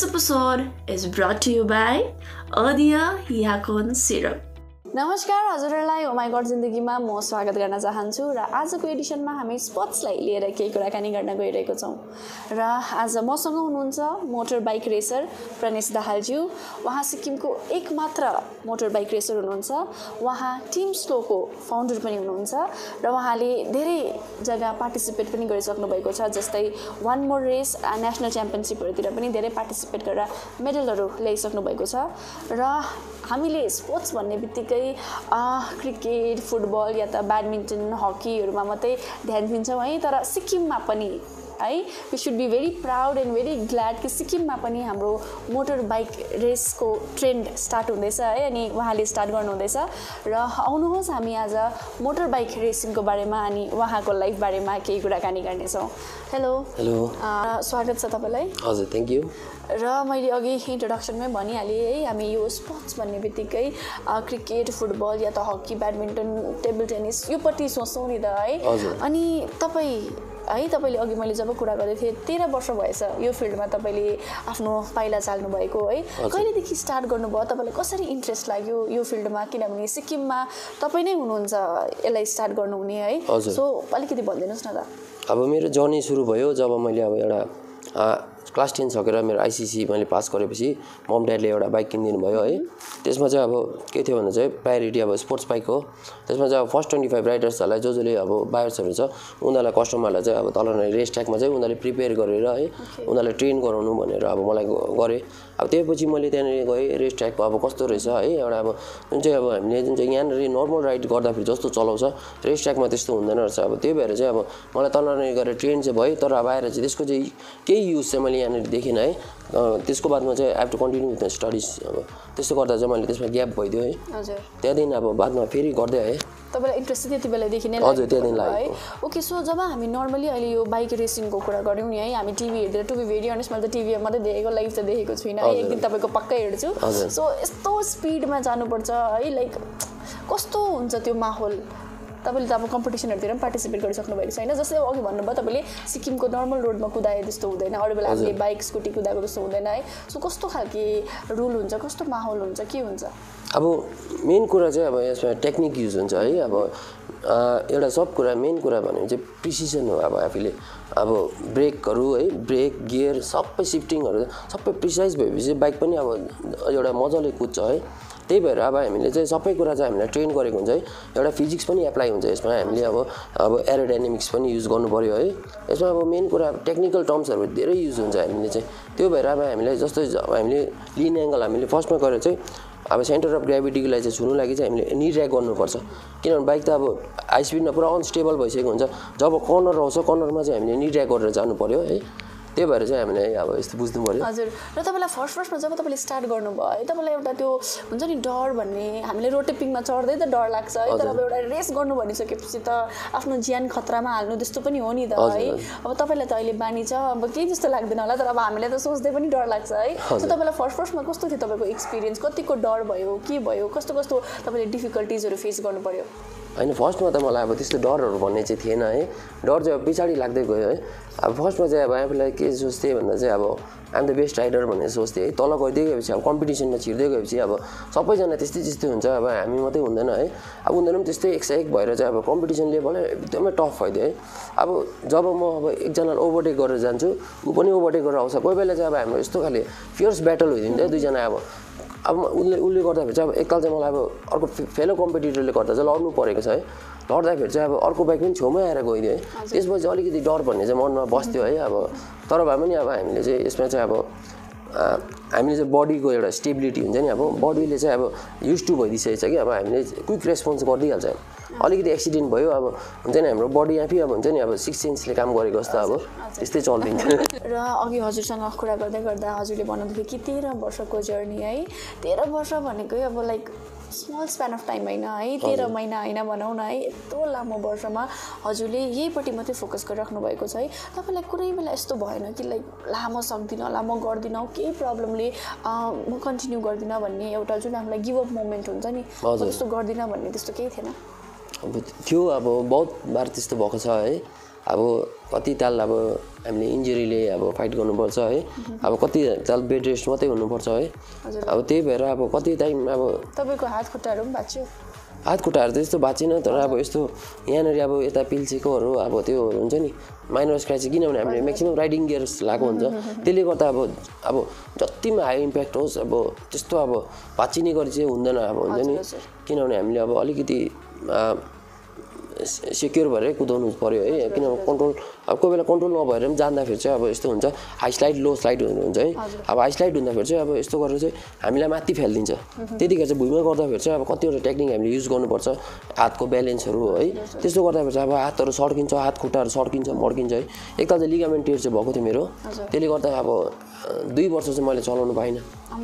episode is brought to you by Adia Yakon Syrup. नमस्कार हजुरहरूलाई ओ my God जिन्दगीमा म स्वागत गर्न चाहन्छु र आजको एडिसनमा हामी स्पोर्ट्सलाई लिएर केही कुराकानी गर्न गइरहेको छौं र आज मसँग हुनुहुन्छ मोटर बाइक रेसर प्रणेश दाहालज्यू। उहाँ सिक्किमको एकमात्र मोटर बाइक रेसर हुनुहुन्छ। उहाँ टिम स्लोको फाउन्डर पनि हुनुहुन्छ र उहाँले धेरै जग्गा पार्टिसिपेट पनि गरिसक्नु भएको छ, जस्तै वान मोर रेस नेशनल च्याम्पियनशिपहरुतिर पनि धेरै पार्टिसिपेट गरेर मेडलहरु ल्याइसक्नु भएको छ। र हामीले स्पोर्ट्स भन्ने बित्तिकै क्रिकेट, फुटबल या त ब्याडमिन्टन, हकीहरुमा मात्रै ध्यान दिन्छौं है, तर सिक्किममा पनि है we should be very proud and very glad कि सिक्किममा पनि हाम्रो मोटर बाइक रेसको ट्रेन्ड स्टार्ट हुँदैछ है, अनि उहाँले स्टार्ट गर्नु हुँदैछ। र आउनुहोस् हामी आज मोटर बाइक रेसिङको बारेमा अनि उहाँको लाइफ बारेमा केही कुराकानी गर्नेछौँ। हेलो स्वागत छ तपाईलाई। हजुर, थ्यांक यू। र मैले अघि इन्ट्रोडक्सनमै भनिहालेँ है, हामी यो स्पोर्ट्स भन्ने बित्तिकै क्रिकेट, फुटबल या त हकी, ब्याडमिन्टन, टेबल टेनिस यो पट्टि सोच्छौँ नि त है। अनि तपाईले अघि मैले जब कुरा गर्दै थिएँ 13 वर्ष भएछ यो फिल्डमा तपाईले आफ्नो पाइला चाल्नु भएको है। कहिलेदेखि स्टार्ट गर्नुभयो? तपाईलाई कसरी इन्ट्रेस्ट लाग्यो यो फिल्डमा? किनभने सिक्किममा तपाई नै हुनुहुन्छ यसलाई स्टार्ट गर्नुहुने है, सो अलिकति भनिदिनुस् न त। अब मेरो जर्नी सुरु भयो जब मैले अब एउटा क्लास 10 सकेर मेरो आईसीसी मैले पास गरेपछि मम ड्याडले एउटा बाइक किनिदिनु भयो है। त्यसमा चाहिँ अब के थियो भन्दा चाहिँ प्रायोरिटी अब स्पोर्ट्स बाइक हो। त्यसमा चाहिँ अब फर्स्ट 25 राइडर्सहरुलाई जसले अब बायर्सहरु छ उनीहरुलाई कस्टमरलाई चाहिँ अब तल रेस ट्र्याकमा चाहिँ उनीहरुले प्रिपेयर गरेर है उनीहरुलाई ट्रेन गराउनु भनेर अब मलाई गरे। अब त्यसपछि मैले त्यहाँनेर गए रेस ट्र्याकको अब कस्तो रहेछ है, एउटा अब जुन चाहिँ अब हामीले जुन चाहिँ यहाँनेर नर्मल राइड गर्दाखेरि जस्तो चलाउँछ रेस ट्र्याकमा त्यस्तो हुँदैन रहेछ। अब त्यही भएर चाहिँ अब मलाई तलनेर गएर ट्रेन चाहिँ भयो, तर अब आएर चाहिँ त्यसको चाहिँ केही युज चाहिँ मैले यहाँनेर देखेन है। त्यसको बादमा चाहिँ I have to continue with studies. अब त्यस्तो गर्दा चाहिँ मैले त्यसमा ग्याप भइदियो है। हजुर, त्यहाँदेखि अब बादमा फेरि गर्दै आएँ। तपाईलाई इन्ट्रेस्ट त्यति बेलादेखि नै हजुर, त्यहाँदेखि लाग्यो है। ओके, सो जब हामी नर्मली अहिले यो बाइक रेसिङको कुरा गर्यौं नि है, हामी टिभी हेर्दै टु बी भेरी अनेस्ट मैले त टिभीमा मात्रै देखेको, लाइभ त देखेको छुइनँ है। एक दिन तपाईको पक्कै हेर्छु। सो यस्तो स्पिडमा जानुपर्छ है, लाइक कस्तो हुन्छ त्यो माहौल? तपाईले त अब कम्पिटिसनहरुतिर पनि पार्टिसिपेट गरिसक्नु भएको छैन, जस्तै अघि भन्नुभयो तपाईले सिक्किमको नर्मल रोडमा कुदाए जस्तो हुँदैन, अरू बेला हामीले बाइक स्कुटी कुदाएको जस्तो हुँदैन है। सो कस्तो खालके रुल हुन्छ, कस्तो माहौल हुन्छ, के हुन्छ? अब मेन कुरा चाहिँ अब यसमा टेक्निक युज हुन्छ है। अब एउटा सब कुरा मेन कुरा भनेको चाहिँ प्रिसिजन हो। अब आफूले अब ब्रेकहरु है, ब्रेक गियर सबै शिफ्टिङहरु सबै प्रिसाइज भएपछि बाइक पनि अब एउटा मजाले कुद्छ है। त्यही भएर अब हामीले चाहिँ सबै कुरा चाहिँ हामीलाई ट्रेन गरेको हुन्छ है। एउटा फिजिक्स पनि एप्लाई हुन्छ यसमा। हामीले अब एरोडाइनामिक्स पनि युज गर्नु पर्यो है। यसमा अब मेन कुरा टेक्निकल टर्म्सहरु धेरै युज हुन्छ हामीले चाहिँ। त्यो भएर अब हामीले जस्तै हामीले लिन एंगल हामीले फर्स्टमा गरेर चाहिँ अब सेन्टर अफ ग्राभिटीलाई चाहिँ छुनु लागि चाहिँ हामीले नी ड्र्याग गर्नुपर्छ, किनभने बाइक त अब हाई स्पिडमा पुरा अनस्टेबल भइसकेको हुन्छ। जब कर्नर आउँछ कर्नरमा चाहिँ हामीले नी ड्र्याग गरेर जानु पर्यो है। त्यही भएर चाहिँ हामीले अब यस्तो बुझ्नु पर्यो। हजुर, र तपाईलाई फर्स्टमा जब तपाईले स्टार्ट गर्नुभयो है, तपाईलाई एउटा त्यो हुन्छ नि डर भन्ने, हामीले रोटेपिङमा चढ्दै त डर लाग्छ है, तर अब एउटा रेस गर्नु भनिसकेपछि त आफ्नो ज्यान खतरामा हाल्नु त्यस्तो पनि हो नि त है। अब तपाईलाई त अहिले बानी छ, अब केही जस्तो लाग्दैन होला, तर अब हामीले त सोच्दै पनि डर लाग्छ है। सो तपाईलाई फर्स्टमा कस्तो थियो तपाईको एक्सपिरियन्स? कतिको डर भयो, के भयो, कस्तो तपाईले डिफिकल्टिजहरु फेस गर्नु पर्यो? हैन, फर्स्टमा त मलाई अब त्यस्तो डरहरु भन्ने चाहिँ थिएन है। डर चाहिँ पछाडी लाग्दै गयो है। अब फर्स्टमा चाहिँ अब आफूलाई के सोच्थे भन्दा चाहिँ अब I am the best rider भनेर सोच्थे है। तल गइदै गएपछि अब कम्पिटिसनमा छिर्दै गएपछि अब सबैजना त्यस्तै हुन्छ, अब हामी मात्रै हुँदैन है। अब उनीहरु पनि त्यस्तै 101 भएर चाहिँ अब कम्पिटिसन लेभल एकदमै टफ भइदियो है। अब जब म अब एकजनालाई ओभरटेक गरेर जान्छु, उ पनि ओभरटेक गरेर आउँछ, कोही बेला चाहिँ अब हाम्रो यस्तो खाले फियर्स ब्याटल हुँदैन दुईजना। अब उसले गर्दाखेरि चाहिँ अब एकताल चाहिँ मलाई अब अर्को फेलो कम्पिटिटरले गर्दा चाहिँ लड्नु परेको छ है। लड्दाखेरि चाहिँ अब अर्को बाइक पनि छेउमै आएर गइदियो है। त्यसपछि अलिकति डर भन्ने चाहिँ मनमा बस्थ्यो है। अब तर भए पनि अब हामीले चाहिँ यसमा चाहिँ अब हामीले चाहिँ बडीको एउटा स्टेबिलिटी हुन्छ नि, अब बडीले चाहिँ अब युज टु भइदिसकेको छ कि अब हामीले क्विक रेस्पोन्स गरिदिइहाल्छ। अलिकति एक्सिडेन्ट भयो अब हुन्छ नि हाम्रो बडी आफै अब हुन्छ नि अब 6 सेन्सले काम गरेको जस्तो अब त्यस्तै चल्दिन्छ। र अघि हजुरसँग कुरा गर्दै गर्दा हजुरले भन्नुहुन्थ्यो कि 13 वर्षको जर्नी है। 13 वर्ष भनेकै अब like small span of time हैन है, 13 महिना हैन भनौँ न है। यत्रो लामो वर्षमा हजुरले यहीपट्टि मात्रै फोकस गरिराख्नु भएको छ है। तपाईलाई कुनै बेला यस्तो भएन कि लाइक लामो सक्दिनँ, लामो गर्दिनँ, केही प्रब्लमले म कन्टिन्यू गर्दिनँ भन्ने एउटा जुन हामीलाई गिभ अप मोमेन्ट हुन्छ नि, त्यस्तो गर्दिनँ भन्ने त्यस्तो केही थिएन? अब थियो अब बहुत बार त्यस्तो भएको छ है अब कति ताल अब हामीले इन्जुरीले अब फाइट गर्नुपर्छ है अब कति ताल बेड रेस्ट मात्रै हुनुपर्छ है अब त्यही भएर अब कति टाइम अब तपाईँको हात खुट्टाहरू पनि भाँच्यो हात खुट्टाहरू त यस्तो भाँचिन तर अब यस्तो यहाँनिर अब यता पिल्सेकोहरू अब त्योहरू हुन्छ नि माइनर स्क्रैच किनभने हामीले म्याक्सिमम राइडिङ गियर्स लगाएको हुन्छ त्यसले गर्दा अब जतिमा हाई इम्प्याक्ट होस् अब त्यस्तो अब भाँचिने गरी चाहिँ हुँदैन अब हुन्छ नि किनभने हामीले अब अलिकति सेक्योर भएर कुदाउनु पर्यो है किनभने कन्ट्रोल अब कोही बेला कन्ट्रोल नभएर पनि जाँदाखेरि चाहिँ अब यस्तो हुन्छ हाई स्लाइड लो स्लाइड हुन्छ है अब हाई स्लाइड हुँदाखेरि चाहिँ अब यस्तो गरेर चाहिँ हामीलाई माथि फ्यालिदिन्छ त्यतिखेर चाहिँ भुइँमा गर्दाखेरि चाहिँ अब कतिवटा टेक्निक हामीले युज गर्नुपर्छ हातको ब्यालेन्सहरू है त्यस्तो गर्दाखेरि चाहिँ अब हातहरू सड्किन्छ हात खुट्टाहरू सड्किन्छ मड्किन्छ है एकताल चाहिँ लिगामेन्ट टियर चाहिँ भएको थियो मेरो त्यसले गर्दा अब 2 वर्ष चाहिँ मैले चलाउनु पाइनँ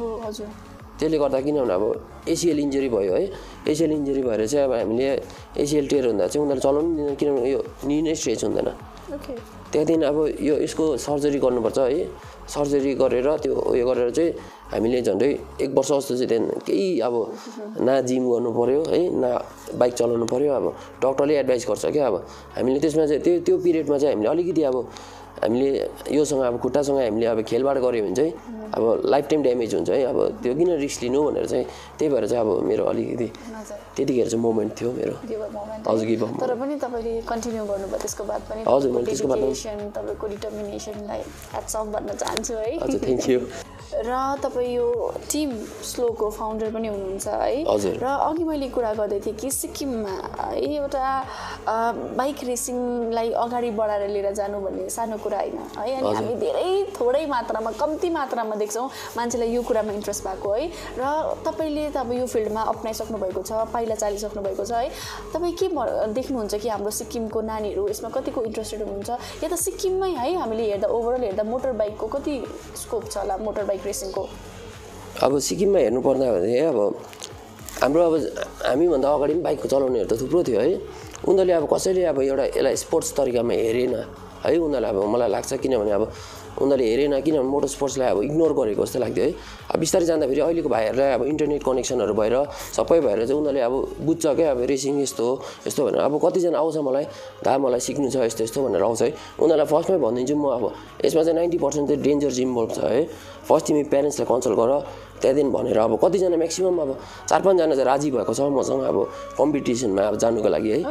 त्यसले गर्दा किनभने अब एसिएल इन्जुरी भयो है एसिएल इन्जुरी भएर चाहिँ अब हामीले एसिएल टियर हुँदा चाहिँ उनीहरूले चलाउनु दिँदैन किनभने यो नी नै स्ट्रेच हुँदैन त्यहाँदेखि अब यो यसको सर्जरी गर्नुपर्छ है सर्जरी गरेर त्यो उयो गरेर चाहिँ हामीले झन्डै 1 वर्ष जस्तो चाहिँ त्यहाँदेखि केही अब न जिम गर्नु पर्यो है न बाइक चलाउनु पर्यो अब डक्टरले एडभाइस गर्छ क्या अब हामीले त्यसमा चाहिँ त्यो पिरियडमा चाहिँ हामीले अलिकति अब हामीले योसँग अब खुट्टासँग हामीले अब खेलबाड गऱ्यो भने चाहिँ अब लाइफ टाइम ड्यामेज हुन्छ है अब त्यो किन रिस्क लिनु भनेर चाहिँ त्यही भएर चाहिँ अब मेरो अलिकति त्यतिखेर चाहिँ मोमेन्ट थियो मेरो हजुर गिभ अप तर पनि तपाईँले कन्टिन्यू गर्नुभयो त्यसको बाद पनि हजुर मैले त्यसको बाद तपाईँको डिटर्मिनेसनलाई ह्याट्स अफ भन्न चाहन्छु है हजुर थ्याङ्क यू र तपाईँ यो टिम स्लोको फाउन्डर पनि हुनुहुन्छ है र अघि मैले कुरा गर्दै थिएँ कि सिक्किममा एउटा बाइक रेसिङलाई अगाडि बढाएर लिएर जानु भन्ने सानो कुरा होइन है अनि हामी धेरै थोरै मात्रामा कम्ती मात्रामा देख्छौँ मान्छेलाई यो कुरामा इन्ट्रेस्ट भएको है र तपाईँले त अब यो फिल्डमा अप्नाइसक्नु भएको छ पाइला चालिसक्नु भएको छ है तपाईँ के देख्नुहुन्छ कि हाम्रो सिक्किमको नानीहरू यसमा कतिको इन्ट्रेस्टेड हुनुहुन्छ या त सिक्किममै है हामीले हेर्दा ओभरअल हेर्दा मोटर बाइकको कति स्कोप छ होला मोटर बाइक रेसिङको अब सिक्किममा हेर्नु पर्दा भने अब हाम्रो अब हामीभन्दा अगाडि पनि बाइक चलाउनेहरू त थुप्रो थियो है उनीहरूले अब कसैले अब एउटा यसलाई स्पोर्ट्स तरिकामा हेरेन है उनीहरूलाई अब मलाई लाग्छ किनभने अब उनीहरूले हेरेन किनभने मोटर स्पोर्ट्सलाई अब इग्नोर गरेको जस्तो लाग्थ्यो है अब बिस्तारै जाँदाखेरि अहिलेको भाइहरूलाई अब इन्टरनेट कनेक्सनहरू भएर सबै भएर चाहिँ उनीहरूले अब बुझ्छ क्या अब रेसिङ यस्तो हो यस्तो भनेर अब कतिजना आउँछ मलाई सिक्नु छ यस्तो यस्तो भनेर आउँछ है उनीहरूलाई फर्स्टमै भनिदिन्छु म अब यसमा चाहिँ 90% चाहिँ डेन्जर जिम इन्भल्भ छ है फर्स्ट तिमी प्यारेन्ट्सलाई कन्सल्ट गर त्यहाँदेखि भनेर अब कतिजना म्याक्सिमम अब 4-5 जना चाहिँ राजी भएको छ मसँग अब कम्पिटिसनमा अब जानुको लागि है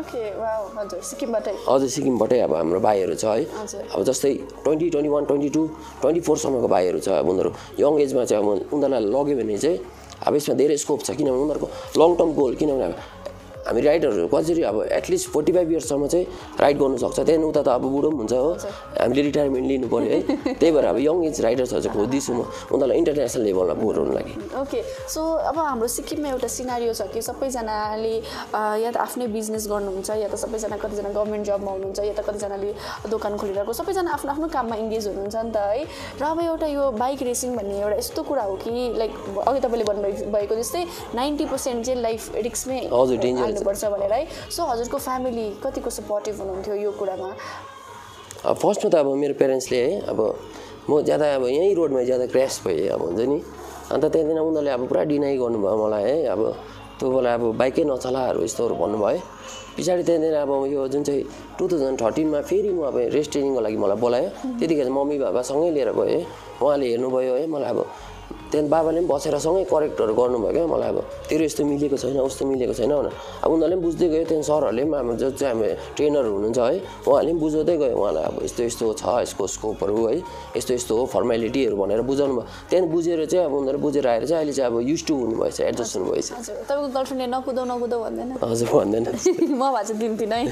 हजुर सिक्किमबाटै अब हाम्रो भाइहरू छ है अब जस्तै 20, 21, 22, 24 सम्मको भाइहरू छ अब उनीहरू यङ एजमा चाहिँ अब उनीहरूलाई लग्यो भने चाहिँ अब यसमा धेरै स्कोप छ किनभने उनीहरूको लङ टर्म गोल किनभने हामी राइडरहरू कसरी अब एटलिस्ट 45 इयर्ससम्म चाहिँ राइड गर्नु सक्छ त्यहाँदेखि उता त अब बुढो पनि हुन्छ हो हामीले रिटायरमेन्ट लिनु पर्यो है त्यही भएर अब यङ एज राइडर्सहरू चाहिँ खोज्दैछु म उनीहरूलाई इन्टरनेसनल लेभलमा पुऱ्याउनु लागि ओके सो अब हाम्रो सिक्किममा एउटा सिनारियो छ कि सबैजनाले या त आफ्नै बिजनेस गर्नुहुन्छ या त सबैजना कतिजना गभर्मेन्ट जबमा हुनुहुन्छ या त कतिजनाले दोकान खोलिरहेको सबैजना आफ्नो आफ्नो काममा इङ्गेज हुनुहुन्छ नि त है र अब एउटा यो बाइक रेसिङ भन्ने एउटा यस्तो कुरा हो कि लाइक अघि तपाईँले भन्नुभएको जस्तै 90% चाहिँ लाइफ रिस्कमै हजुर डेन्जर पर्छ भनेर है सो हजुरको फ्यामिली कतिको सपोर्टिभ हुनुहुन्थ्यो यो कुरामा फर्स्टमा त अब मेरो पेरेन्ट्सले है अब म ज्यादा अब यहीँ रोडमा ज्यादा क्र्यास भएँ अब हुन्छ नि अन्त त्यहाँदेखि उनीहरूले अब पुरा डिनाइ गर्नुभयो मलाई है अब त्यो बेला अब बाइकै नचलाहरू यस्तोहरू भन्नुभयो पछाडि त्यहाँदेखि अब यो जुन चाहिँ 2013मा फेरि म अब रेस ट्रेनिङको लागि मलाई बोलायो त्यतिखेर मम्मी बाबासँगै लिएर गएँ उहाँले हेर्नुभयो है मलाई अब त्यहाँदेखि बाबाले पनि बसेर सँगै करेक्टहरू गर्नुभयो क्या मलाई अब तेरो यस्तो मिलेको छैन उस्तो मिलेको छैन भनेर अब उनीहरूले पनि बुझ्दै गयो त्यहाँदेखि सरहरूले पनि अब जो चाहिँ हामी ट्रेनरहरू हुनुहुन्छ है उहाँहरूले पनि बुझाउँदै गयो उहाँलाई अब यस्तो यस्तो छ यसको स्कोपहरू है यस्तो यस्तो हो फर्मेलिटीहरू भनेर बुझाउनु भयो त्यहाँदेखि बुझेर चाहिँ अब उनीहरू बुझेर आएर चाहिँ अहिले चाहिँ अब युज टु हुनुभएछ एडजस्ट हुनुभएछ तपाईँको गर्लफ्रेन्डले नकुदाउ भन्दैन हजुर भन्दैन म भएको चाहिँ दिन्थिनँ है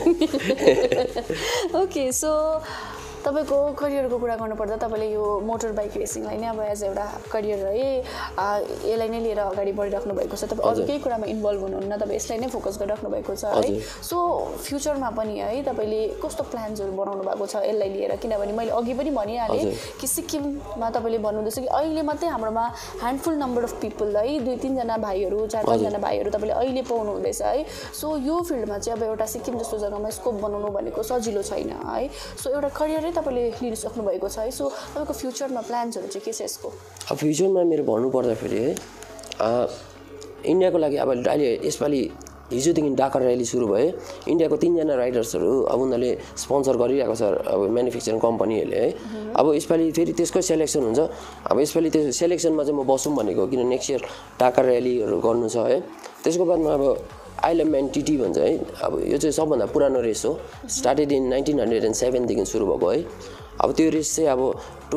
ओके सो तपाईँको करियरको कुरा गर्नुपर्दा तपाईँले यो मोटर बाइक रेसिङलाई नै अब एज एउटा करियर है यसलाई नै लिएर अगाडि बढिराख्नु भएको छ तपाईँ अरू केही कुरामा इन्भल्भ हुनुहुन्न तपाईँ यसलाई नै फोकस गरिराख्नु भएको छ है सो फ्युचरमा पनि है तपाईँले कस्तो प्लान्सहरू बनाउनु भएको छ यसलाई लिएर किनभने मैले अघि पनि भनिहालेँ कि सिक्किममा तपाईँले भन्नुहुँदैछ कि अहिले मात्रै हाम्रोमा ह्यान्डफुल नम्बर अफ पिपल है 2-3 जना भाइहरू 4-5 जना भाइहरू तपाईँले अहिले पाउनु हुँदैछ है सो यो फिल्डमा चाहिँ अब एउटा सिक्किम जस्तो जग्गामा स्कोप बनाउनु भनेको सजिलो छैन है सो एउटा करियरै तपाईँले लिन सक्नु भएको छ है सो तपाईँको फ्युचरमा प्लान्सहरू चाहिँ के छ यसको अब फ्युचरमा मेरो भन्नुपर्दाखेरि है इन्डियाको लागि अब अहिले यसपालि हिजोदेखि डाकर र्याली सुरु भयो इन्डियाको 3 जना राइडर्सहरू अब उनीहरूले स्पोन्सर गरिरहेको छ अब म्यानुफ्याक्चरिङ कम्पनीहरूले है अब यसपालि फेरि त्यसको सेलेक्सन हुन्छ अब यसपालि त्यो सेलेक्सनमा चाहिँ म बसौँ भनेको किन नेक्स्ट इयर डाकर र्यालीहरू गर्नु छ है त्यसको बादमा अब आइलम्यान टिटी भन्छ है अब यो चाहिँ सबभन्दा पुरानो रेस हो स्टार्टेड इन 1907 देखि सुरु भएको है अब त्यो रेस चाहिँ अब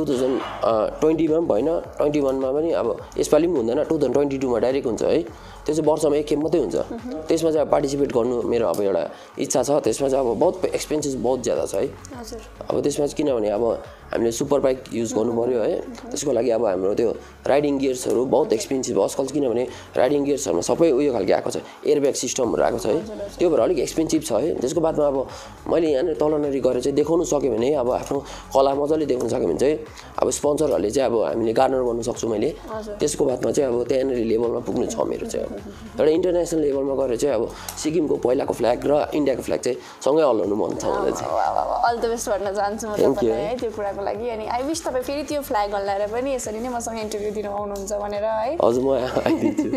2020 मा पनि भएन 21 मा पनि अब यसपालि पनि हुँदैन 2022 मा डाइरेक्ट हुन्छ है त्यो चाहिँ वर्षमा एक खेप मात्रै हुन्छ त्यसमा चाहिँ पार्टिसिपेट गर्नु मेरो अब एउटा इच्छा छ त्यसमा चाहिँ अब बहुत एक्सपेन्सेस बहुत ज्यादा छ है अब त्यसमा चाहिँ किनभने अब हामीले सुपर बाइक युज गर्नु पर्यो है त्यसको लागि अब हाम्रो त्यो राइडिङ गियर्सहरू बहुत एक्सपेन्सिभ आजकल किनभने राइडिङ गियर्सहरुमा सबै उयो खालको आएको छ एयरब्याग सिस्टमहरु आएको छ है त्यो भएर अलिक एक्सपेन्सिभ छ है त्यसको बादमा अब मैले यहाँ तलनरी गरेर चाहिँ देखाउन सक्यो भने अब आफ्नो कला मजाले देखाउन सक्यो भने चाहिँ अब स्पोन्सरहरुले चाहिँ अब हामीले गार्नर गर्न सक्छु मैले त्यसको बादमा चाहिँ अब त्यहाँनेरि लेभलमा पुग्नु छ मेरो चाहिँ एउटा इन्टरनेसनल लेभलमा गएर चाहिँ अब सिक्किमको पहिलाको फ्ल्याग र इन्डियाको फ्ल्याग चाहिँ सँगै हल्लाउनु मन छ मलाई चाहिँ अल द बेस्ट भन्न चाहन्छु म तपाईलाई है त्यो कुराको लागि अनि आई विश तपाई फेरि त्यो फ्ल्याग हल्लाएर पनि यसरी नै मसँग इन्टरभ्यु दिन आउनुहुन्छ भनेर है हजुर म आइदिन्छु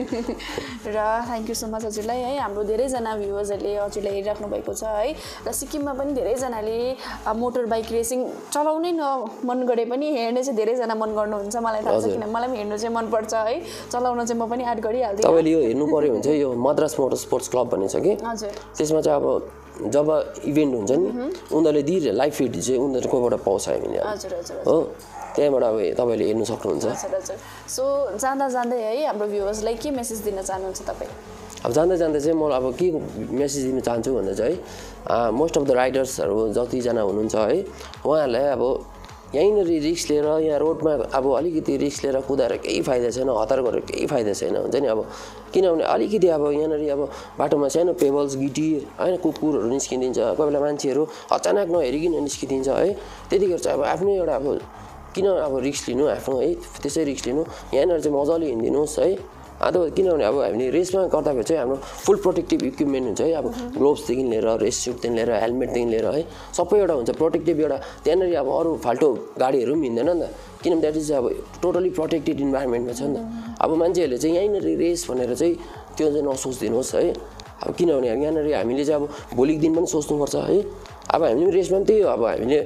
र थ्यांक यू सो मच हजुरलाई है हाम्रो धेरै जना भ्युअर्सहरुले हजुरलाई हेरिराख्नु भएको छ है र सिक्किममा पनि धेरै जनाले मोटर बाइक रेसिङ चलाउनै मन गरे पनि हेर्ने चाहिँ धेरै जना मन गर्नुहुन्छ मलाई थाहा छ किन मलाई पनि हेर्नु चाहिँ मन पर्छ है चलाउन चाहिँ म पनि एड गरिहाल्दिन तपाईले यो हेर्नु पर्यो भने चाहिँ यो मद्रास मोटर स्पोर्ट्स क्लब भन्ने छ कि हजुर त्यसमा चाहिँ अब जब इभेन्ट हुन्छ नि उनीहरूले दिइरहे लाइभ फिड चाहिँ उनीहरुकोबाट पाउँछ हामीले हजुर हजुर हो त्यहाँबाट अब तपाईले हेर्न सक्नुहुन्छ हजुर हजुर सो जाँदा जाँदै है हाम्रो भ्युअर्सलाई के मेसेज दिन चाहनुहुन्छ तपाई अब जाँदा जाँदा चाहिँ म अब के मेसेज दिन चाहन्छु भन्दा चाहिँ मोस्ट अफ द राइडर्सहरु जतिजना हुनुहुन्छ है उहाँहरुलाई अब यहीँनेरि रिस्क लिएर यहाँ रोडमा अब अलिकति रिस्क लिएर कुदाएर केही फाइदा छैन हतार गरेर केही फाइदा छैन हुन्छ नि अब किनभने अलिकति अब यहाँनेरि अब बाटोमा सानो पेबल्स गिटी हैन कुकुरहरू निस्किदिन्छ कोही बेला मान्छेहरू अचानक नहेरिकन निस्किदिन्छ है त्यतिखेर चाहिँ अब आफ्नै एउटा अब किन अब रिस्क लिनु आफ्नो है त्यसै रिस्क लिनु यहाँनेर चाहिँ मजाले हिँड्दिनुस् है अथवा किनभने अब हामीले रेसमा गर्दाखेरि चाहिँ हाम्रो फुल प्रोटेक्टिभ इक्विपमेन्ट हुन्छ है अब ग्लोभ्सदेखि लिएर रेस सुटदेखि लिएर हेलमेटदेखि लिएर है सबै एउटा हुन्छ प्रोटेक्टिभ एउटा त्यहाँनेरि अब अरू फाल्टो गाडीहरू पनि हिँड्दैन नि त किनभने द्याट इज अब टोटली प्रोटेक्टेड इन्भाइरोमेन्टमा छ नि त अब मान्छेहरूले चाहिँ यहीँनेरि रेस भनेर चाहिँ त्यो चाहिँ नसोचिदिनुहोस् है अब किनभने यहाँनेरि हामीले चाहिँ अब भोलिको दिन पनि सोच्नुपर्छ है अब हामीले रेसमा पनि त्यही हो अब हामीले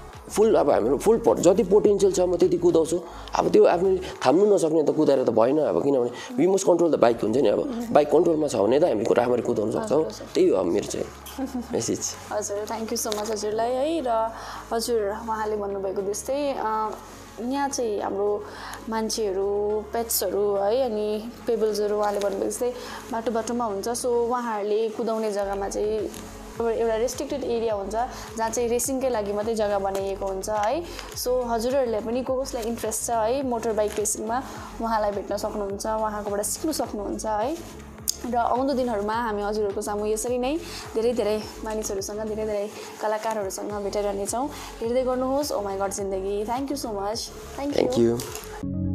अब हाम्रो फुल जति पोटेन्सियल छ म त्यति कुदाउँछु अब त्यो आफूले थाम्नु नसक्ने त कुदाएर त भएन अब किनभने we must control the bike हुन्छ नि अब बाइक कन्ट्रोलमा छ भने त हामी राम्ररी कुदाउन सक्छौँ त्यही हो मेरो चाहिँ मेसेज हजुर थ्यांक यू सो मच हजुरलाई है र हजुर उहाँले भन्नुभएको जस्तै यहाँ चाहिँ हाम्रो मान्छेहरू पेट्सहरू है अनि पेबल्सहरू उहाँले भन्नुभएको जस्तै बाटो बाटोमा हुन्छ सो उहाँहरूले कुदाउने जग्गामा चाहिँ एउटा रेस्ट्रिक्टेड एरिया हुन्छ जहाँ चाहिँ रेसिङकै लागि मात्रै जग्गा बनाइएको हुन्छ है सो हजुरहरूले पनि कसलाई इन्ट्रेस्ट छ है मोटर बाइक रेसिङमा उहाँलाई भेट्न सक्नुहुन्छ उहाँकोबाट सिक्नु सक्नुहुन्छ है र आउँदो दिनहरूमा हामी हजुरहरूको सामु यसरी नै धेरै धेरै मानिसहरूसँग धेरै धेरै कलाकारहरूसँग भेटेर रहनेछौँ हेर्दै गर्नुहोस् ओ माई गड जिन्दगी thank you so much thank you